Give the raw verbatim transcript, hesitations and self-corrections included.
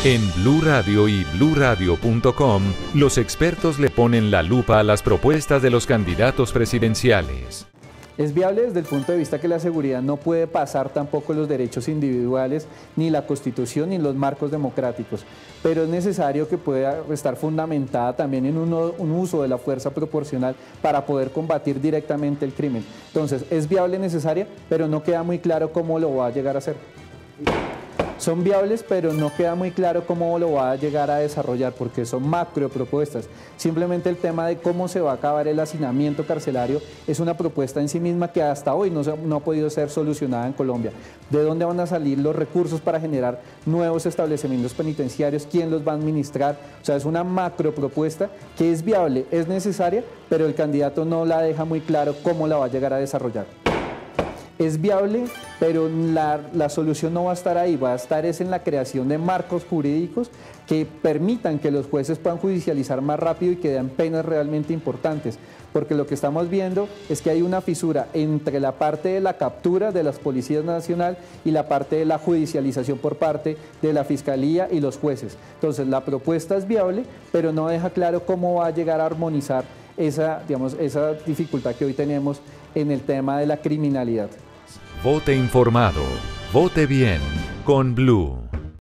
En Blue Radio y blue radio punto com, los expertos le ponen la lupa a las propuestas de los candidatos presidenciales. Es viable desde el punto de vista que la seguridad no puede pasar tampoco los derechos individuales, ni la Constitución, ni los marcos democráticos, pero es necesario que pueda estar fundamentada también en uno, un uso de la fuerza proporcional para poder combatir directamente el crimen. Entonces, es viable, necesaria, pero no queda muy claro cómo lo va a llegar a hacer. Son viables, pero no queda muy claro cómo lo va a llegar a desarrollar, porque son macro propuestas. Simplemente el tema de cómo se va a acabar el hacinamiento carcelario es una propuesta en sí misma que hasta hoy no, se, no ha podido ser solucionada en Colombia. ¿De dónde van a salir los recursos para generar nuevos establecimientos penitenciarios? ¿Quién los va a administrar? O sea, es una macro propuesta que es viable, es necesaria, pero el candidato no la deja muy claro cómo la va a llegar a desarrollar. Es viable, pero la, la solución no va a estar ahí, va a estar es en la creación de marcos jurídicos que permitan que los jueces puedan judicializar más rápido y que den penas realmente importantes, porque lo que estamos viendo es que hay una fisura entre la parte de la captura de las policías nacional y la parte de la judicialización por parte de la Fiscalía y los jueces. Entonces la propuesta es viable, pero no deja claro cómo va a llegar a armonizar esa, digamos, esa dificultad que hoy tenemos en el tema de la criminalidad. Vote informado, vote bien con Blue.